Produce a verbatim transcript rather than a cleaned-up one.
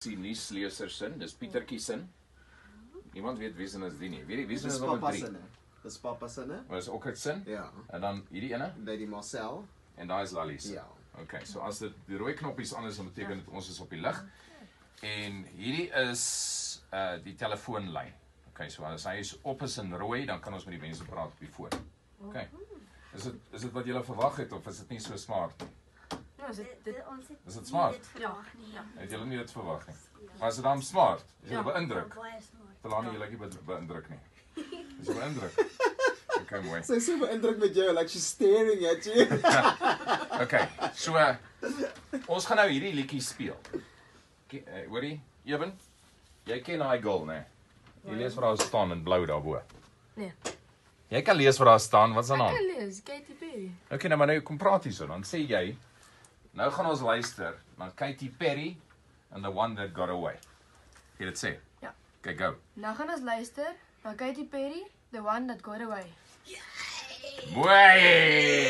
die nuusleser sin, dis Pietertjie sin. Niemand weet wie sin is die nie. Weet jy, wie sin Dis is nommer pappa drie? sinne. Dis pappa sinne. Dis Ockert sin. Ja. En dan hierdie ene. By die Marcel. En daai is Lally se. Ja. Okay, so as dit die rooi knoppies aan is, dan beteken dit ons is op die lig. En hierdie is uh die telefoonlyn. Okay, so as hy is op is in rooi, dan kan ons met die mense praat op die foon. Okay. Is dit is dit wat julle verwag het of is dit nie so smart nie? Ja, is dit dit ons het Is dit smart? ja, ja. Het julle nie dit verwag nie? Maar is dit dan smart? Is julle Ja. beïndruk? baie smart. Telani, jy lyk nie be- beïndruk nie. Is jy beïndruk? Okay, mooi. Sy is so beïndruk met jou, like she's staring at you. Okay, so uh, ons gaan nou hierdie liedjie speel. Ke- uh, Hoorie, Ewen, jy ken daai girl, né? Jy lees vir haar staan in blou daarbo. Nee. Jy kan lees vir haar staan, wat is haar Ek naam? kan lees, Katy Perry. Okay, nou maar nou kom praat hierso, dan sê jy, nou gaan ons luister na Katy Perry and the One That Got Away. Jy dit sê? Ja. Okay, go. Nou gaan ons luister na Katy Perry, The One That Got Away. Boy!